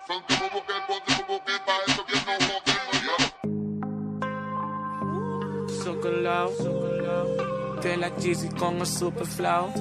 Fronteamos porque podemos, porque para eso que nos jodemos, yo. Socolao, de la Jeezy con el super flow.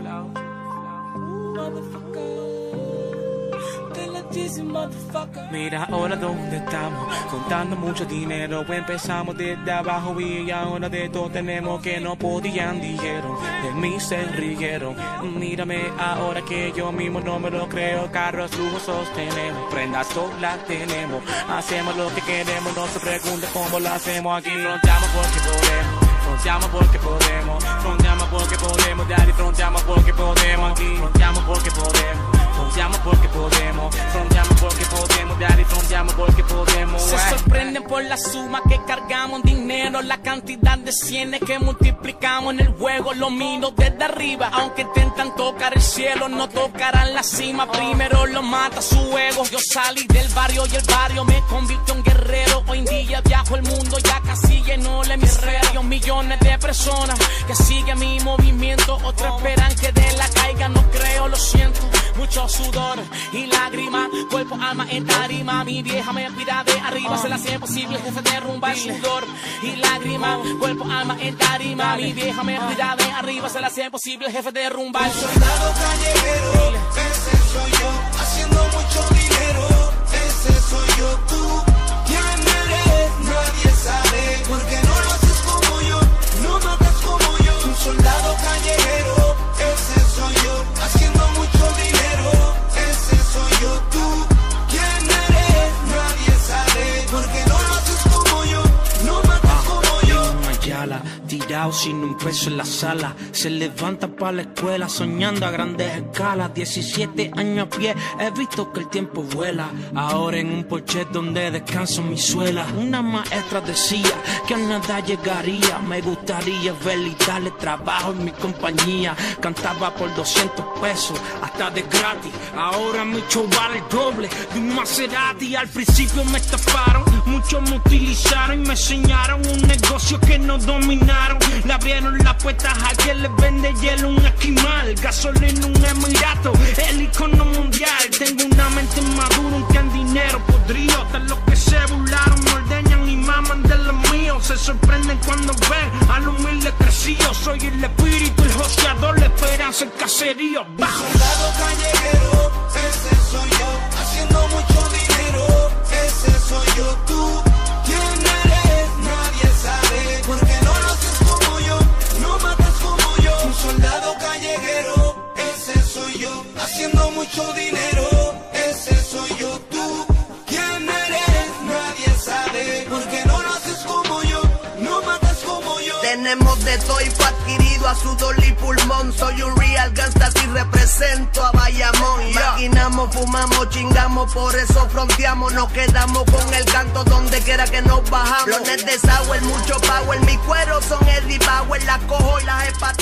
Mira ahora dónde estamos, contando mucho dinero. Empezamos desde abajo y ahora de todo tenemos. Que no podían, dijeron, de mí se rieron. Mírame ahora que yo mismo no me lo creo. Carros lujosos tenemos, prendas solas tenemos. Hacemos lo que queremos, no se pregunte cómo lo hacemos. Aquí fronteamos porque podemos. Fronteamos porque podemos, fronteamos porque podemos, daddy, fronteamos porque podemos, aquí fronteamos porque podemos, fronteamos porque podemos, fronteamos porque podemos, daddy, fronteamos porque podemos. Se sorprenden por la suma que cargamos dinero, la cantidad de cienes que multiplicamos en el juego. Lo miro desde arriba, aunque intentan tocar el cielo, no tocarán la cima. Primero lo mata su ego. Yo salí del barrio y el barrio me convirtió en guerrero. Hoy en día viajo el mundo, ya casi llenó el hemisferio. Millones de personas que siguen mi movimiento, otros esperan que de la caiga, no creo, lo siento. Mucho sudor y lágrimas, cuerpo, alma en tarima. Mi vieja me cuida de arriba, se la hace posible, jefe derrumba el sudor y lágrimas, cuerpo, alma en tarima. Mi vieja me cuida de arriba, se la hace posible, jefe derrumba el sudor. Soldado callejero, ese soy yo, haciendo mucho dinero, ese soy yo. Tú, ¿quién eres? Nadie sabe, porque no lo haces como yo, no matas como yo. Un soldado callejero, ese soy yo, haciendo mucho dinero, ese soy yo. Tú, ¿quién eres? Nadie sabe, porque no lo haces como yo, no matas como yo. Ayala, tirado sin un peso en la sala, se levanta para la escuela soñando a grandes escalas. 17 años a pie, he visto que el tiempo vuela. Ahora en un Porsche donde descanso mi suela. Una maestra decía que a nada llegaría. Me gustaría verle y darle trabajo en mi compañía. Cantaba por 200 pesos, hasta de gratis. Ahora mi show vale el doble de un Maserati. Al principio me estafaron, muchos me utilizaron y me enseñaron un negocio que no dominaron. Le abrieron las puertas a quien les vende hielo, un esquimal, gasolina, un emirato, el icono mundial. Tengo una mente madura, un que en dinero podrido. De los que se burlaron, me ordeñan y maman de los míos. Se sorprenden cuando ven al humilde crecido. Soy el espíritu, el joseador, la esperanza, el caserío. Bajo. Soldado callejero, ese soy yo, haciendo mucho dinero, ese soy yo. Tú, ¿quién eres? Nadie sabe, porque no lo haces como yo, no matas como yo. Un soldado callejero, ese soy yo, haciendo mucho dinero, ese soy yo. Tú, ¿quién eres? Nadie sabe, porque no lo haces como yo, no matas como yo. Tenemos de todo y fue adquirido a sudor y pulmón. Soy un real gangsta y represento a Bayamón. Maquinamos, fumamos, chingamos, por eso fronteamos. Nos quedamos con el canto donde quiera que nos bajamos. Los net de sour, mucho power, mi cuero son Eddie Bauer. Las cojo y las hepatas.